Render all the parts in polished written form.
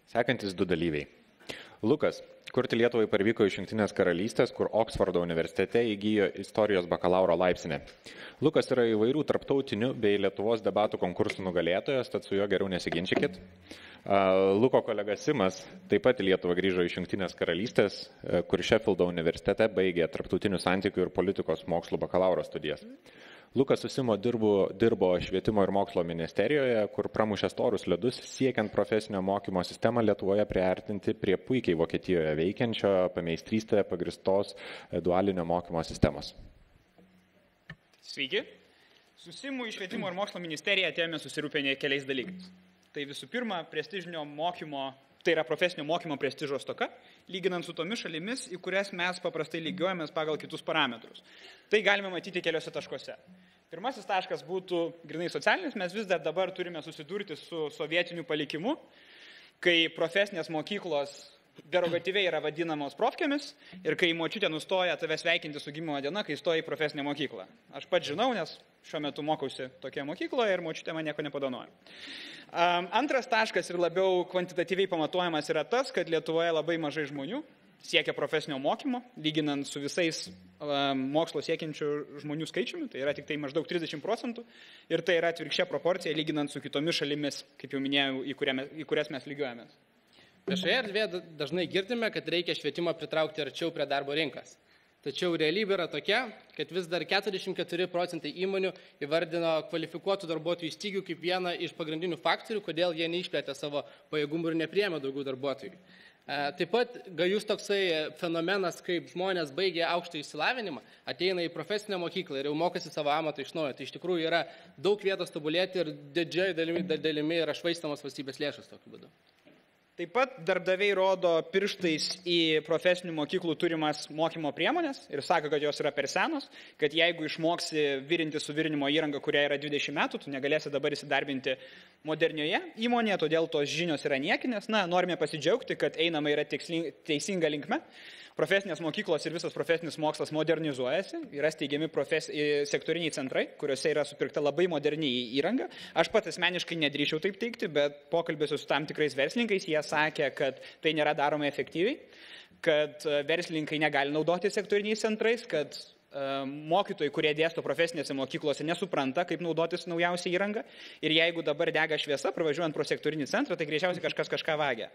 Sekantis 2 dalyviai. Lukas, kurti Lietuvai parvyko iš Jungtinės karalystės, kur Oksfordo universitete įgyjo istorijos bakalauro laipsnį. Lukas yra įvairių tarptautinių bei Lietuvos debatų konkursų nugalėtojas, tad su juo geriau nesiginčykit. Luko kolega Simas taip pat į Lietuvą grįžo iš Jungtinės karalystės, kur Sheffieldo universitete baigė tarptautinių santykių ir politikos mokslų bakalauro studijas. Lukas su Simu dirbo švietimo ir mokslo ministerijoje, kur pramušė storus ledus siekiant profesinio mokymo sistemą Lietuvoje priartinti prie puikiai Vokietijoje veikiančio pameistrystėje pagristos dualinio mokymo sistemos. Sveiki. Su Simu į švietimo ir mokslo ministeriją atėjome susirūpinę keliais dalykais. Tai visų pirma, prestižinio mokymo, tai yra profesinio mokymo prestižo stoka, lyginant su tomis šalimis, į kurias mes paprastai lygiuojamės pagal kitus parametrus. Tai galime matyti keliose taškuose. Pirmasis taškas būtų grinai socialinis, mes vis dar dabar turime susidurti su sovietiniu palikimu, kai profesinės mokyklos derogatyviai yra vadinamos profkėmis ir kai močiutė nustoja tave sveikinti su gimimo diena, kai stoji į profesinę mokyklą. Aš pats žinau, nes šiuo metu mokausi tokioje mokykloje ir močiutė man nieko nepadanoja. Antras taškas ir labiau kvantitatyviai pamatuojamas yra tas, kad Lietuvoje labai mažai žmonių siekia profesinio mokymo, lyginant su visais mokslo siekiančių žmonių skaičiumi, tai yra tik tai maždaug 30%, ir tai yra atvirkščia proporcija lyginant su kitomis šalimis, kaip jau minėjau, į kurias mes lygiuojamės. Viešoje erdvėje dažnai girdime, kad reikia švietimą pritraukti arčiau prie darbo rinkas. Tačiau realybė yra tokia, kad vis dar 44% įmonių įvardino kvalifikuotų darbuotojų stygių kaip vieną iš pagrindinių faktorių, kodėl jie neišplėtė savo pajėgumų ir nepriėmė daugiau darbuotojų. Taip pat gajus toksai fenomenas, kaip žmonės baigia aukštą išsilavinimą, ateina į profesinę mokyklą ir jau mokosi savo amatą iš naujo. Tai iš tikrųjų yra daug vietos tobulėti ir didžiai dalimi yra švaistamos valstybės lėšos tokiu būdu. Taip pat darbdaviai rodo pirštais į profesinių mokyklų turimas mokymo priemonės ir sako, kad jos yra per senos, kad jeigu išmoksi virinti su virinimo įranga, kuria yra 20 metų, tu negalėsi dabar įsidarbinti modernioje įmonėje, todėl tos žinios yra niekinės. Norime pasidžiaugti, kad einama yra teisinga linkme. Profesinės mokyklos ir visas profesinis mokslas modernizuojasi, yra steigiami sektoriniai centrai, kuriuose yra supirkta labai moderni įranga. Aš pats asmeniškai nedrįčiau taip teikti, bet pokalbėsiu su tam tikrais verslininkais, jie sakė, kad tai nėra daroma efektyviai, kad verslininkai negali naudoti sektoriniais centrais, kad mokytojai, kurie dėsto profesinėse mokyklose, nesupranta, kaip naudotis naujausią įrangą ir jeigu dabar dega šviesa, pravažiuojant pro sektorinį centrą, tai greičiausiai kažką vagia.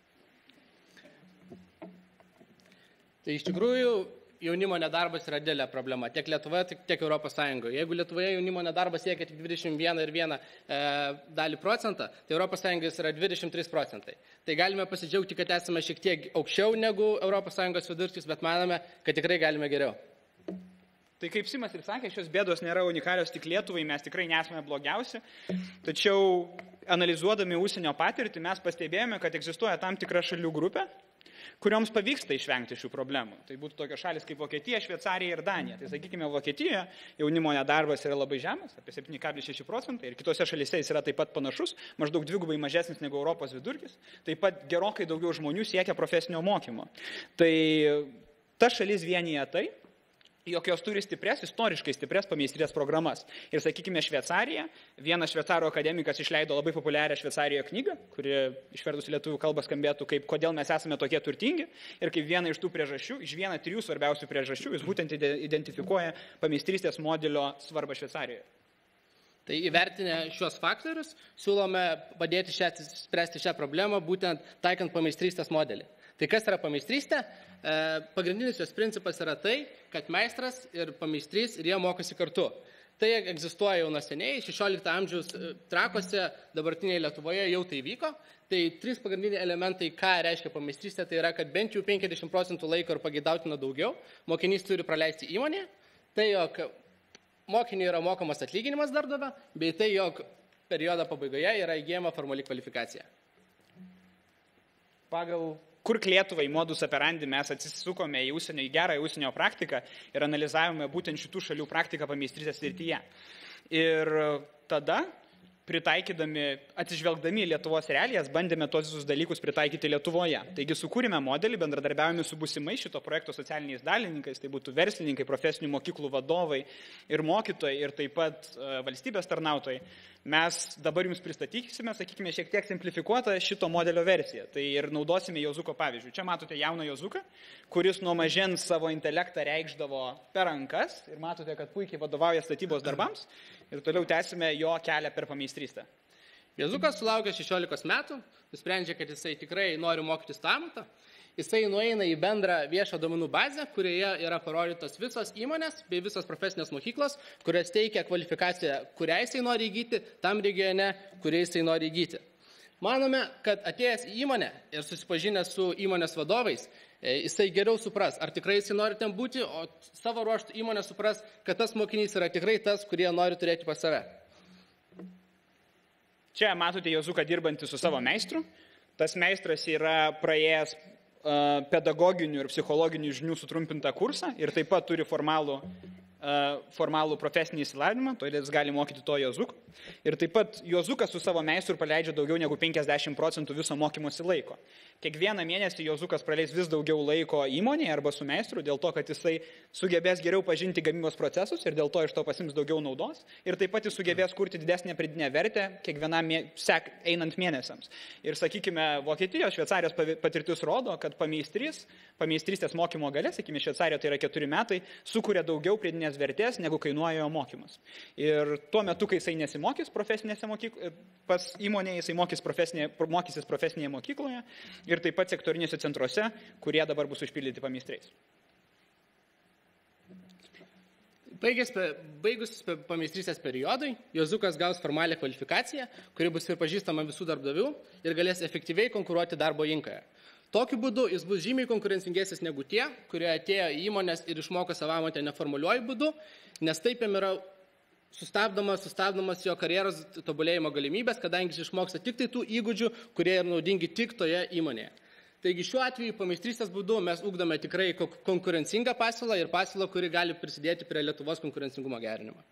Tai iš tikrųjų jaunimo nedarbas yra didelė problema tiek Lietuvoje, tiek Europos Sąjungoje. Jeigu Lietuvoje jaunimo nedarbas siekia tik 21,1 dalį procentą, tai Europos Sąjungos yra 23%. Tai galime pasidžiaugti, kad esame šiek tiek aukščiau negu Europos Sąjungos vidurkis, bet manome, kad tikrai galime geriau. Tai kaip Simas ir sakė, šios bėdos nėra unikalios tik Lietuvai, mes tikrai nesame blogiausi, tačiau analizuodami užsienio patirtį mes pastebėjome, kad egzistuoja tam tikra šalių grupė, kurioms pavyksta išvengti šių problemų. Tai būtų tokios šalis kaip Vokietija, Šveicarija ir Danija. Tai sakykime, Vokietijoje jaunimo nedarbas yra labai žemas, apie 7,6%, ir kitose šalyse jis yra taip pat panašus, maždaug dvigubai mažesnis negu Europos vidurkis. Taip pat gerokai daugiau žmonių siekia profesinio mokymo. Tai ta šalis vienyje tai, jog jos turi istoriškai stipres pameistrės programas. Ir sakykime, Šveicarija, vienas šveicarų akademikas išleido labai populiarią Šveicarijoje knygą, kuri išvertus į lietuvių kalbą skambėtų kaip "Kodėl mes esame tokie turtingi", ir kaip viena iš tų priežasčių, iš vieną 3 svarbiausių priežasčių, jis būtent identifikuoja pameistrystės modelio svarbą Šveicarijoje. Tai įvertinę šios faktorius, siūlome padėti spręsti šią problemą, būtent taikant pameistrystės modelį. Tai kas yra pameistrystė? Pagrindinis jos principas yra tai, kad meistras ir pameistrys ir jie mokosi kartu. Tai egzistuoja jau nuo seniai, 16 amžiaus Trakuose, dabartinėje Lietuvoje jau tai vyko. Tai 3 pagrindiniai elementai, ką reiškia pameistrystė, tai yra, kad bent jau 50% laiko ir pageidautina daugiau mokinys turi praleisti įmonėje, tai jog mokiniui yra mokamas atlyginimas darbdavio, bei tai jog periodo pabaigoje yra įgyjama formali kvalifikacija. Pagal Kurk Lietuvai modus operandi mes atsisukome į gerą užsienio praktiką ir analizavome būtent šitų šalių praktiką pameistrystės srityje. Ir tada, atsižvelgdami į Lietuvos realijas, bandėme tos visus dalykus pritaikyti Lietuvoje. Taigi sukūrėme modelį, bendradarbiavome su būsimais šito projekto socialiniais dalininkais, tai būtų verslininkai, profesinių mokyklų vadovai ir mokytojai ir taip pat valstybės tarnautojai. Mes dabar jums pristatysime, sakykime, šiek tiek simplifikuotą šito modelio versiją. Tai ir naudosime Jozuko pavyzdžių. Čia matote jauną Jozuką, kuris nuo mažens savo intelektą reikšdavo per rankas. Ir matote, kad puikiai vadovauja statybos darbams. Ir toliau tęsime jo kelią per pameistrystę. Jozukas sulaukė 16 metų, nusprendžia, kad jisai tikrai nori mokytis tą amatą. Jisai nueina į bendrą viešą duomenų bazę, kurioje yra parodytos visos įmonės bei visos profesinės mokyklos, kurios teikia kvalifikaciją, kurią jisai nori įgyti, tam regione, kurią jisai nori įgyti. Manome, kad atėjęs į įmonę ir susipažinęs su įmonės vadovais, jisai geriau supras, ar tikrai jisai nori ten būti, o savo ruoštų įmonė supras, kad tas mokinys yra tikrai tas, kurie nori turėti pas save. Čia matote Jozuką dirbantį su savo meistru. Tas meistras yra praėjęs pedagoginių ir psichologinių žinių sutrumpintą kursą ir taip pat turi formalų profesinį įsilavinimą, todėl jis gali mokyti to Jozuko. Ir taip pat Jozukas su savo meistru praleidžia daugiau negu 50% viso mokymosi laiko. Kiekvieną mėnesį Jozukas praleis vis daugiau laiko įmonėje arba su meistru, dėl to, kad jisai sugebės geriau pažinti gamybos procesus ir dėl to iš to pasims daugiau naudos. Ir taip pat jis sugebės kurti didesnę pridinę vertę kiekvienam einant mėnesiams. Ir sakykime, Vokietijos, Šveicarijos patirtis rodo, kad pameistrystės mokymo gale, sakykime, Šveicarijoje tai yra 4 metai, sukuria daugiau pridinės vertės, negu kainuoja jo mokymas. Ir tuo metu, kai jisai nesimokys pas įmonėje, jisai mokysis profesinėje mokykloje ir taip pat sektorinėse centruose, kurie dabar bus užpildyti pameistriais. Baigus pameistrystės periodui, Jozukas gaus formalią kvalifikaciją, kuri bus pripažįstama visų darbdavių ir galės efektyviai konkuruoti darbo rinkoje. Tokiu būdu jis bus žymiai konkurencingesnis negu tie, kurie atėjo į įmonės ir išmoko savo amatą neformaliuoju būdu, nes taip jam yra sustabdomas jo karjeros tobulėjimo galimybės, kadangi jis išmoksta tik tai tų įgūdžių, kurie yra naudingi tik toje įmonėje. Taigi šiuo atveju pameistrystės būdu mes ugdome tikrai konkurencingą pasiūlą ir pasiūlą, kuri gali prisidėti prie Lietuvos konkurencingumo gerinimo.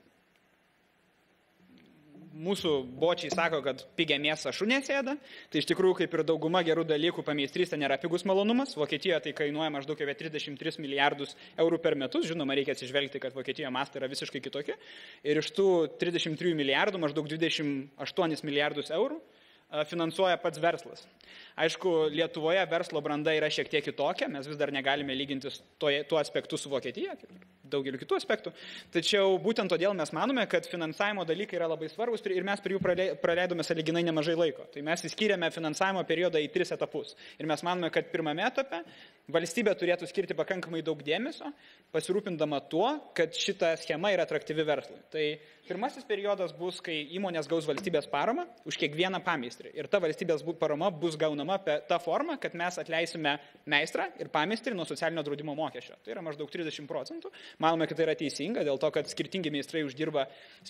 Mūsų bočiai sako, kad pigią mėsą šunės ėda, tai iš tikrųjų kaip ir dauguma gerų dalykų pameistrystė nėra pigus malonumas. Vokietijoje tai kainuoja maždaug apie 33 milijardus eurų per metus, žinoma, reikia atsižvelgti, kad Vokietijoje mastai yra visiškai kitokie. Ir iš tų 33 milijardų maždaug 28 milijardus eurų finansuoja pats verslas. Aišku, Lietuvoje verslo branda yra šiek tiek kitokia, mes vis dar negalime lygintis tuo aspektu su Vokietija, kaip daugeliu kitų aspektų. Tačiau būtent todėl mes manome, kad finansavimo dalykai yra labai svarbus ir mes prie jų praleidome sąlyginai nemažai laiko. Tai mes įskyrėme finansavimo periodą į 3 etapus. Ir mes manome, kad pirmame etape valstybė turėtų skirti pakankamai daug dėmesio, pasirūpindama tuo, kad šita schema yra atraktyvi verslui. Tai pirmasis periodas bus, kai įmonės gaus valstybės paramą už kiekvieną pameistrį. Ir ta valstybės parama bus gaunama tą formą, kad mes atleisime meistrą ir pameistrį nuo socialinio draudimo mokesčio. Tai yra maždaug 30%. Manome, kad tai yra teisinga, dėl to, kad skirtingi meistrai uždirba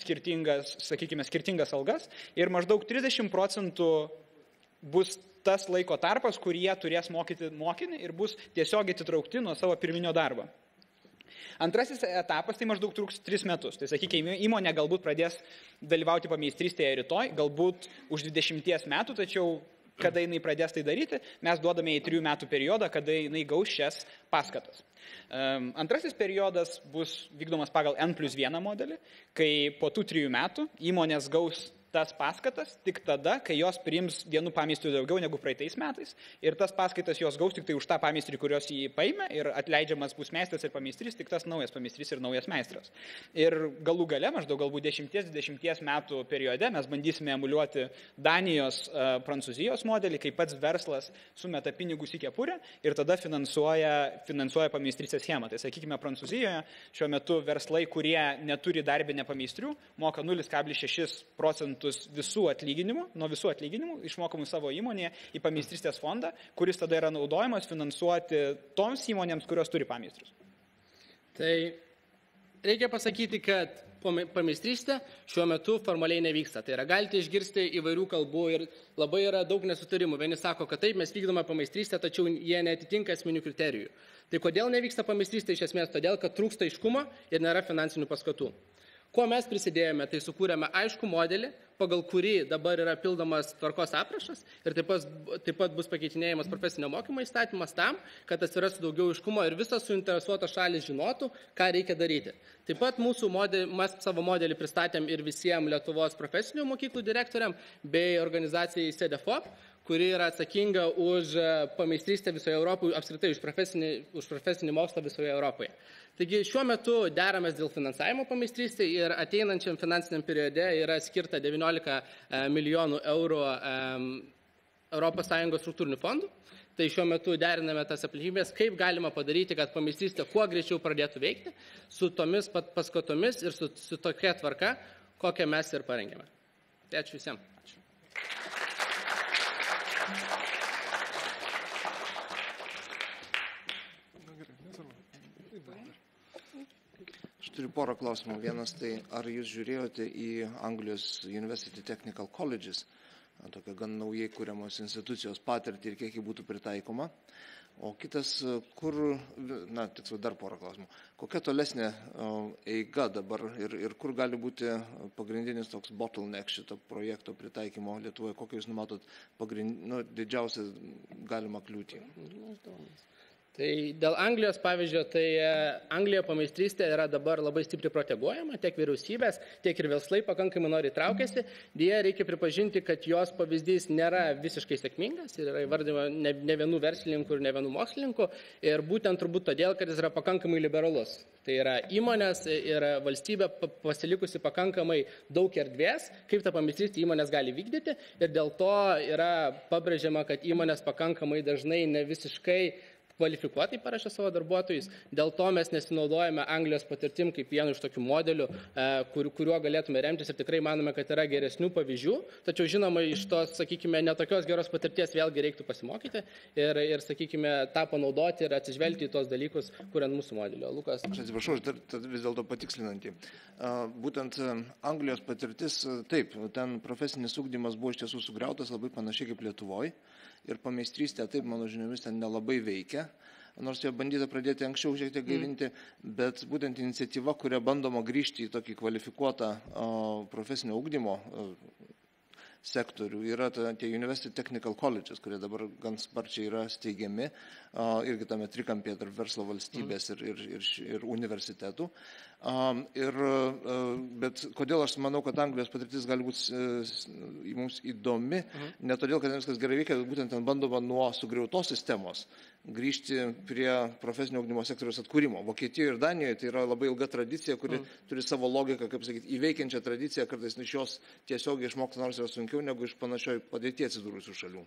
skirtingas algas. Ir maždaug 30% bus tas laiko tarpas, kur jie turės mokyti mokinį ir bus tiesiog atitraukti nuo savo pirminio darbo. Antrasis etapas tai maždaug truks 3 metus. Tai sakykime, įmonė galbūt pradės dalyvauti pameistrystėje rytoj, galbūt už 20 metų, tačiau kada jinai pradės tai daryti, mes duodame į 3 metų periodą, kada jinai gaus šias paskatas. Antrasis periodas bus vykdomas pagal N+1 modelį, kai po tų 3 metų įmonės gaus tas paskatas tik tada, kai jos priims vienų pameistrių daugiau negu praeitais metais ir tas paskaitas jos gaus tik tai už tą pameistrį, kurios jį paėmė ir atleidžiamas bus meistras ir pameistrys, tik tas naujas pameistrys ir naujas meistras. Ir galų gale, maždaug galbūt 10-20 metų periode mes bandysime emuliuoti Danijos, Prancūzijos modelį, kai pats verslas sumeta pinigus į kepurę ir tada finansuoja pameistrystės schemą. Tai sakykime, Prancūzijoje šiuo metu verslai, kurie neturi darbinę pameistrių, moka 0,6% visų atlyginimų, nuo visų atlyginimų išmokamų savo įmonėje į pameistrystės fondą, kuris tada yra naudojamas finansuoti toms įmonėms, kurios turi pameistrius. Tai reikia pasakyti, kad pameistrystė šiuo metu formaliai nevyksta. Tai yra, galite išgirsti įvairių kalbų ir labai yra daug nesutarimų. Vieni sako, kad taip, mes vykdome pameistrystę, tačiau jie netitinka esminių kriterijų. Tai kodėl nevyksta pameistrystė iš esmės? Todėl, kad trūksta aiškumo ir nėra finansinių paskatų. Ko mes prisidėjome, tai sukūrėme aišku modelį, pagal kurį dabar yra pildomas tvarkos aprašas ir taip pat bus pakeitinėjimas profesinio mokymo įstatymas tam, kad atsirastų daugiau aiškumo ir visos suinteresuotos šalys žinotų, ką reikia daryti. Taip pat mes savo modelį pristatėm ir visiems Lietuvos profesinių mokyklų direktoriam bei organizacijai CDFOP, kuri yra atsakinga už pameistrystę visoje Europoje, apskritai už profesinį mokslą visoje Europoje. Taigi šiuo metu deramės dėl finansavimo pameistrystė ir ateinančiam finansiniam periode yra skirta 19 milijonų eurų ES struktūrinių fondų. Tai šiuo metu deriname tas aplinkybės, kaip galima padaryti, kad pameistrystė kuo greičiau pradėtų veikti su tomis paskatomis ir su tokia tvarka, kokią mes ir parengėme. Tai ačiū visiems. Aš turiu porą klausimų. Vienas tai, ar jūs žiūrėjote į Anglijos University Technical Colleges, tokia gan naujai kuriamos institucijos patirtį ir kiek jį būtų pritaikoma. O kitas, tiksliau dar porą klausimų. Kokia tolesnė eiga dabar ir kur gali būti pagrindinis toks bottleneck šito projekto pritaikymo Lietuvoje? Kokią jūs numatot didžiausią galimą kliūtį? Tai dėl Anglijos pavyzdžio, tai Anglijoje pameistrystė yra dabar labai stipriai proteguojama, tiek vyriausybės, tiek ir verslai pakankamai nori traukiasi. Deja, reikia pripažinti, kad jos pavyzdys nėra visiškai sėkmingas ir yra įvardyma ne vienų verslininkų ir ne vienų mokslininkų. Ir būtent turbūt todėl, kad jis yra pakankamai liberalus. Tai yra įmonės ir valstybė pasilikusi pakankamai daug erdvės, kaip tą pameistrystę įmonės gali vykdyti. Ir dėl to yra pabrėžiama, kad įmonės pakankamai dažnai ne visiškai kvalifikuotai parašė savo darbuotojus. Dėl to mes nesinaudojame Anglijos patirtim kaip vienu iš tokių modelių, kuriuo galėtume remtis ir tikrai manome, kad yra geresnių pavyzdžių. Tačiau žinoma, iš tos, sakykime, netokios geros patirties vėlgi reiktų pasimokyti ir sakykime, tą panaudoti ir atsižvelgti į tos dalykus, kuriant mūsų modelio. Lukas. Aš atsiprašau, aš vis dėlto patikslinantį. Būtent Anglijos patirtis, taip, ten profesinis ugdymas buvo iš tiesų sugriautas labai panašiai kaip Lietuvoje. Ir pameistrystė, taip, mano žiniomis, ten nelabai veikia, nors jo bandyta pradėti anksčiau šiek tiek gaivinti, bet būtent iniciatyva, kuria bandoma grįžti į tokį kvalifikuotą profesinio ugdymo sektorių, yra tie University Technical Colleges, kurie dabar gan sparčiai yra steigiami, irgi tame trikampėje tarp verslo valstybės ir universitetų. Bet kodėl aš manau, kad Anglijos patirtis gali būti mums įdomi, ne todėl, kad viskas gerai veikia, bet būtent ten bandoma nuo sugriautos sistemos grįžti prie profesinio ugdymo sektoriaus atkūrimo. Vokietijoje ir Danijoje tai yra labai ilga tradicija, kuri turi savo logiką, kaip sakyti, įveikiančią tradiciją, kartais iš jos tiesiogiai išmokti nors yra sunkiau negu iš panašioj padėtyje atsidūrusių šalių.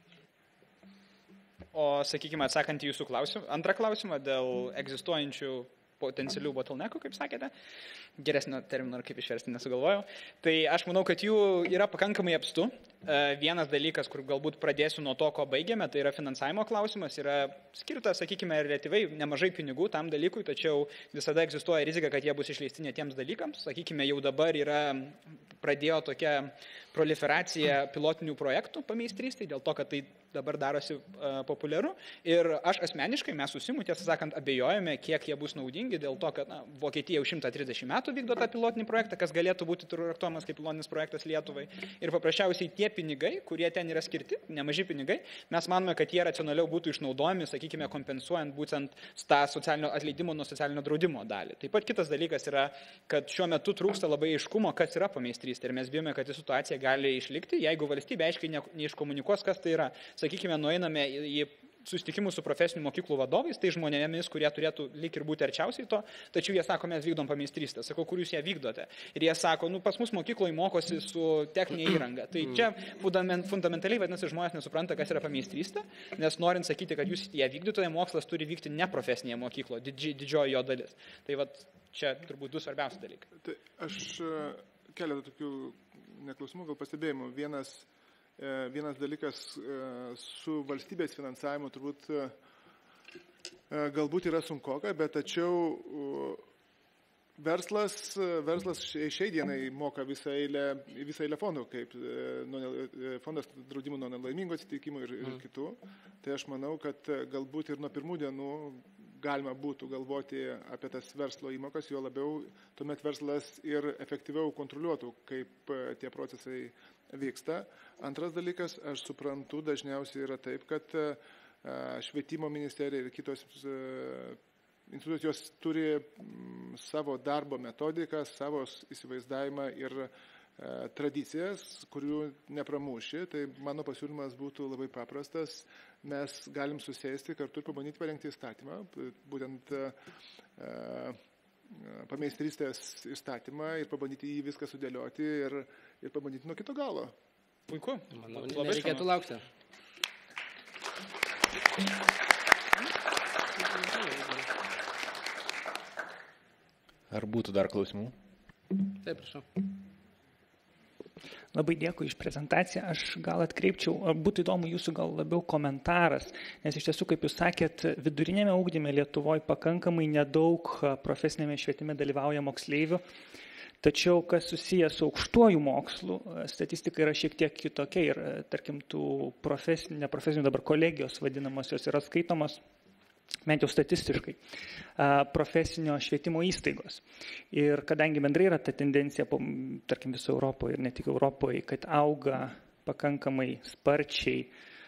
O, sakykime, atsakant į jūsų antrą klausimą dėl egzistuojančių potencialių bottleneckų, kaip sakėte, geresnio termino, kaip išversti nesugalvojau, tai aš manau, kad jų yra pakankamai apstu. Vienas dalykas, kur galbūt pradėsiu nuo to, ko baigėme, tai yra finansavimo klausimas, yra skirta, sakykime, relatyviai nemažai pinigų tam dalykui, tačiau visada egzistuoja rizika, kad jie bus išleisti netiems dalykams. Sakykime, jau dabar pradėjo tokia proliferacija pilotinių projektų pameistrystėje, dėl to, kad tai dabar darosi populiaru. Ir aš asmeniškai, mes susimu, tiesą sakant, abejojame, kiek jie bus naudingi, dėl to, kad Vokietija jau 130 metų vykdo tą pilotinį projektą, kas galėtų būti traktuojamas kaip pilotinis projektas Lietuvai. Ir paprasčiausiai tie pinigai, kurie ten yra skirti, nemaži pinigai, mes manome, kad jie racionaliau būtų išnaudojami, sakykime, kompensuojant būtent tą socialinio atleidimo nuo socialinio draudimo dalį. Taip pat kitas dalykas yra, kad šiuo metu trūksta labai aiškumo, kas yra pameistrystė. Ir mes bijome, kad situacija gali išlikti, jeigu valstybė aiškiai neiškomunikuos, kas tai yra. Sakykime, nueiname į susitikimus su profesinių mokyklų vadovais, tai žmonėmis, kurie turėtų lyg ir būti arčiausiai to, tačiau jie sako, mes vykdom pameistrystę. Sakau, kur jūs ją vykdote? Ir jie sako, pas mus mokykloje mokosi su techninė įranga. Tai čia fundamentaliai, vadinasi, žmonės nesupranta, kas yra pameistrystė, nes norint sakyti, kad jūs ją vykdytoje, mokslas turi vykti ne profesinėje mokykloje, didžioji jo dalis. Tai čia turbūt du svarbiausi dalykai. Tai aš keletą tokių neklausimų, gal pastebėjimų. Vienas dalykas su valstybės finansavimu turbūt galbūt yra sunkoka, bet tačiau verslas šiai dienai moka visą eilę fondų, kaip fondas draudimų nuo nelaimingų atsitikimų ir kitų. Tai aš manau, kad galbūt ir nuo pirmų dienų galima būtų galvoti apie tas verslo įmokas, jo labiau tuomet verslas ir efektyviau kontroliuotų, kaip tie procesai vyksta. Antras dalykas, aš suprantu, dažniausiai yra taip, kad švietimo ministerija ir kitos institucijos turi savo darbo metodiką, savo įsivaizdavimą ir tradicijas, kurių nepramuši. Tai mano pasiūlymas būtų labai paprastas. Mes galim susėsti kartu ir pabandyti parengti įstatymą, būtent pameistrystės įstatymą ir pabandyti jį viską sudėlioti ir pabandyti nuo kito galo. Puiku. Manau, nereikėtų laukti. Ar būtų dar klausimų? Taip, prašau. Labai dėkui iš prezentaciją. Aš gal atkreipčiau, būtų įdomu jūsų gal labiau komentaras, nes iš tiesų, kaip jūs sakėt, vidurinėme ugdyme Lietuvoje pakankamai nedaug profesinėme švietime dalyvauja moksleivių, tačiau kas susijęs su aukštuoju mokslu, statistika yra šiek tiek kitokia ir, tarkim, tų neprofesinių dabar kolegijos vadinamosios yra skaitomos, bent jau statistiškai, profesinio švietimo įstaigos. Ir kadangi bendrai yra ta tendencija, tarkim, viso Europoje ir ne tik Europoje, kad auga pakankamai sparčiai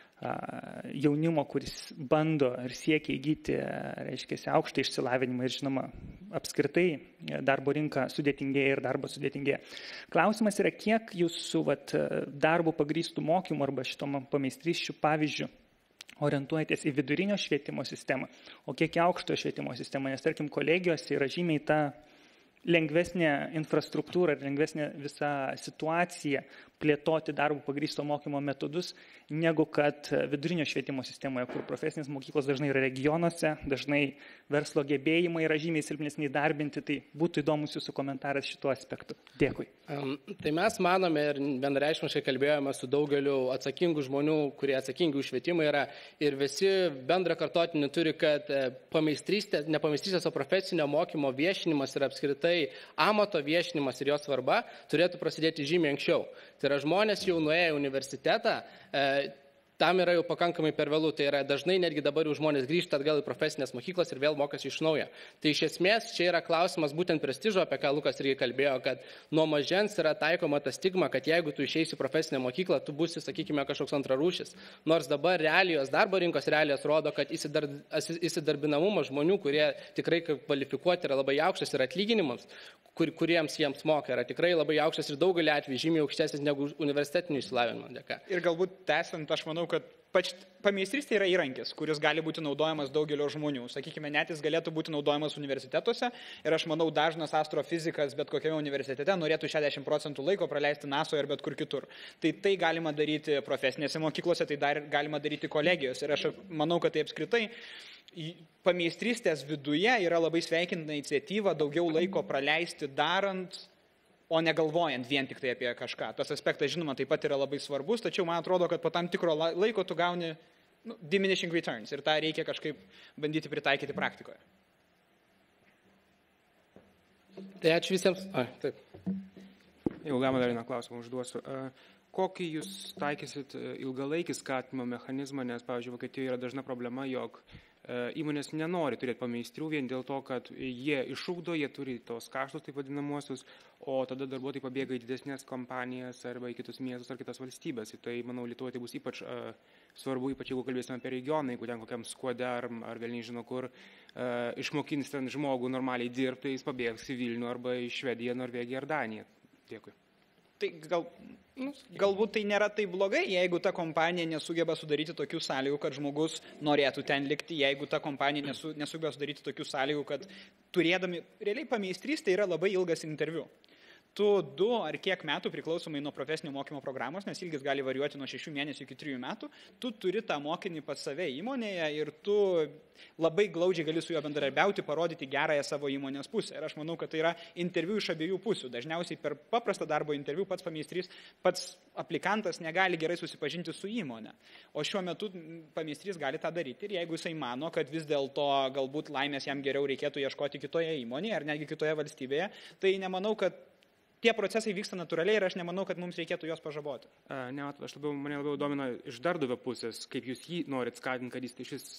jaunimo, kuris bando ir siekia įgyti, reiškia, aukštą išsilavinimą ir, žinoma, apskritai darbo rinka sudėtingėja ir darbo sudėtingėja. Klausimas yra, kiek jūs su darbo pagrįstų mokymų arba šitom pameistrysčių pavyzdžių orientuojatės į vidurinio švietimo sistemą, o kiek į aukštojo švietimo sistemą, nes, tarkim, kolegijose yra žymiai ta lengvesnė infrastruktūra ir lengvesnė visa situacija plėtoti darbo pagrįsto mokymo metodus, negu kad vidurinio švietimo sistemoje, kur profesinės mokyklos dažnai yra regionuose, dažnai verslo gebėjimai yra žymiai silpnesniai darbinti, tai būtų įdomus jūsų komentaras šituo aspektu. Dėkui. Tai mes manome ir vienareikšmiškai kalbėjome su daugeliu atsakingų žmonių, kurie atsakingi už švietimą yra ir visi bendrą kartotinį turi, kad ne pameistrystės, o profesinio mokymo viešinimas ir apskritai amato viešinimas ir jo svarba turėtų prasidėti žymiai anksčiau. Tai yra žmonės jau nuėję į universitetą, tam yra jau pakankamai per vėlų, tai yra dažnai netgi dabar jau žmonės grįžta atgal į profesinės mokyklas ir vėl mokosi iš naujo. Tai iš esmės čia yra klausimas būtent prestižo, apie ką Lukas irgi kalbėjo, kad nuo mažens yra taikoma ta stigma, kad jeigu tu išeisi į profesinę mokyklą, tu būsi, sakykime, kažkoks antrarūšis. Nors dabar realijos, darbo rinkos realijos rodo, kad įsidarbinamumas žmonių, kurie tikrai kvalifikuoti yra labai aukštas ir atlyginimams, kuriems jiems moka, yra tikrai labai aukštas ir daugelį atvejų žymiai aukštesnis negu universitetinio išsilavinimo dėka. Ir galbūt tęsiant, aš manau, kad pameistrystė yra įrankis, kuris gali būti naudojamas daugelio žmonių. Sakykime, net jis galėtų būti naudojamas universitetuose ir aš manau, dažnas astrofizikas bet kokiame universitete norėtų 60% laiko praleisti NASOje ir bet kur kitur. Tai galima daryti profesinėse mokyklose, tai dar galima daryti kolegijose. Ir aš manau, kad tai apskritai pameistrystės viduje yra labai sveikintina iniciatyva daugiau laiko praleisti darant, o negalvojant vien tik tai apie kažką. Tas aspektas, žinoma, taip pat yra labai svarbus, tačiau man atrodo, kad po tam tikro laiko tu gauni diminishing returns ir tą reikia kažkaip bandyti pritaikyti praktikoje. Tai ačiū visiems. Taip. Jeigu galima dar vieną klausimą užduosiu. Kokį jūs taikysit ilgalaikį skatinimo mechanizmą, nes, pavyzdžiui, Vokietijoje yra dažna problema, jog įmonės nenori turėti pameistrių vien dėl to, kad jie išugdo, jie turi tos kaštus, taip vadinamuosius, o tada darbuotojai pabėga į didesnės kompanijas arba į kitus miestus ar kitas valstybės. Tai, manau, Lietuvoje tai bus ypač svarbu, ypač jeigu kalbėsime apie regioną, jeigu ten kokiam Skuode ar vėl nežinau kur, išmokins ten žmogų normaliai dirbti, tai jis pabėgs į Vilnių arba į Švediją, Norvegiją ar Daniją. Dėkui. Tai galbūt tai nėra taip blogai, jeigu ta kompanija nesugeba sudaryti tokių sąlygų, kad žmogus norėtų ten likti, jeigu ta kompanija nesugeba sudaryti tokių sąlygų, kad turėdami, realiai pameistrystė yra labai ilgas interviu. Tu 2 ar kiek metų, priklausomai nuo profesinio mokymo programos, nes ilgis gali varijuoti nuo 6 mėnesių iki 3 metų, tu turi tą mokinį pas save įmonėje ir tu labai glaudžiai gali su juo bendradarbiauti, parodyti gerąją savo įmonės pusę. Ir aš manau, kad tai yra interviu iš abiejų pusių. Dažniausiai per paprastą darbo interviu pats pameistrys, pats aplikantas negali gerai susipažinti su įmonė. O šiuo metu pameistrys gali tą daryti ir jeigu jisai mano, kad vis dėlto galbūt laimės jam geriau reikėtų ieškoti kitoje įmonėje ar netgi kitoje valstybėje, tai nemanau, kad tie procesai vyksta natūraliai ir aš nemanau, kad mums reikėtų juos pažaboti. Mane labiau domina iš darbdavio pusės, kaip jūs jį norit skatinti, kad jis iš vis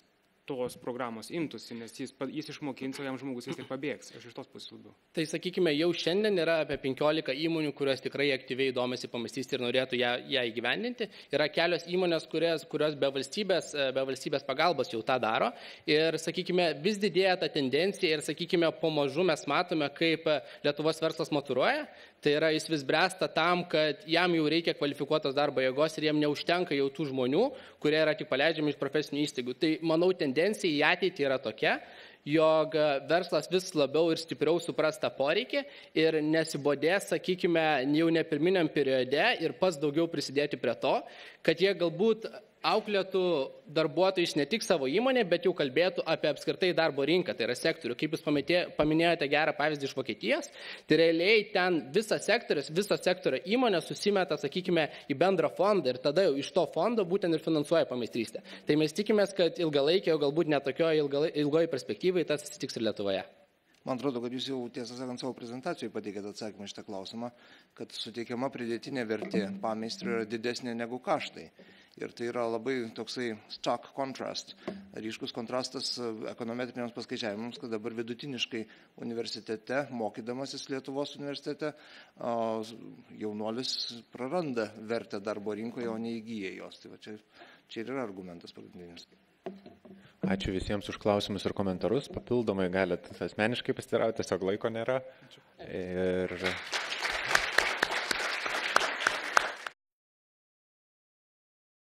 tos programos imtųsi, nes jis išmokins, o jam žmogus vis tik pabėgs. Aš iš tos pusės labiau. Tai sakykime, jau šiandien yra apie 15 įmonių, kurios tikrai aktyviai domisi pamąstyti ir norėtų ją įgyvendinti. Yra kelios įmonės, kurios be valstybės pagalbos jau tą daro. Ir, sakykime, vis didėja ta tendencija ir, sakykime, po mažu mes matome, kaip Lietuvos verslas maturuoja. Tai yra, jis vis bręsta tam, kad jam jau reikia kvalifikuotos darbo jėgos ir jam neužtenka jau tų žmonių, kurie yra tik paleidžiami iš profesinių įstaigų. Tai, manau, tendencija į ateitį yra tokia, jog verslas vis labiau ir stipriau supras tą poreikį ir nesibodės, sakykime, jau ne pirminiam periode ir pas daugiau prisidėti prie to, kad jie galbūt auklėtų darbuotojus ne tik savo įmonė, bet jau kalbėtų apie apskritai darbo rinką, tai yra sektorių. Kaip jūs paminėjote gerą pavyzdį iš Vokietijos, tai realiai ten visas sektorio įmonė susimeta, sakykime, į bendrą fondą ir tada jau iš to fondo būtent ir finansuoja pameistrystę. Tai mes tikimės, kad ilgalaikė, o galbūt netokioje ilgoje perspektyvai tas atsitiks ir Lietuvoje. Man atrodo, kad jūs jau, tiesą sakant, savo prezentacijoje pateikėte atsakymą šitą klausimą, kad suteikiama pridėtinė vertė pameistriui yra didesnė negu kaštai. Ir tai yra labai toksai stark contrast, ryškus kontrastas ekonometriniams paskaičiavimams, kad dabar vidutiniškai universitete, mokydamasis Lietuvos universitete, jaunuolis praranda vertę darbo rinkoje, o neįgyja jos. Tai va, čia ir yra argumentas pagrindinis. Ačiū visiems už klausimus ir komentarus. Papildomai galite asmeniškai pasiteirauti, tiesiog laiko nėra. Ir